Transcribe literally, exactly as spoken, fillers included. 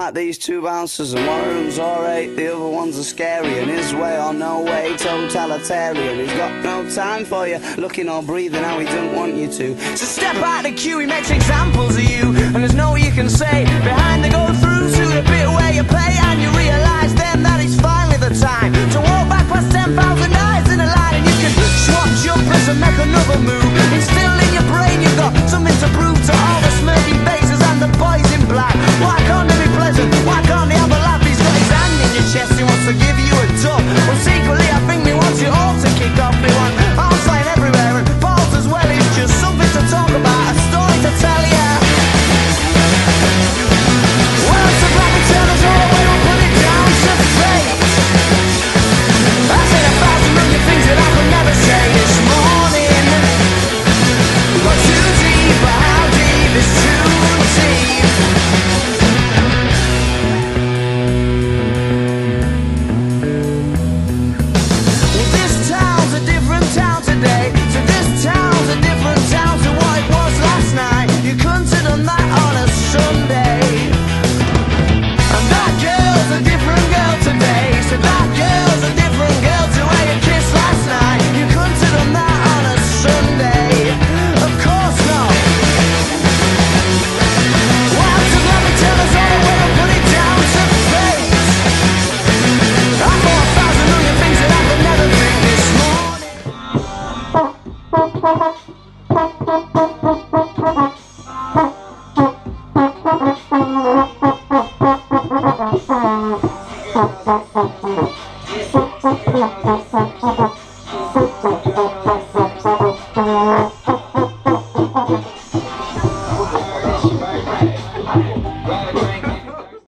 like these two bouncers, and one of them's alright, the other one's a scary, and his way or no way, totalitarian. He's got no time for you, looking or breathing how he don't want you to. So step out the queue, he makes examples of you, and there's no way you can say behind the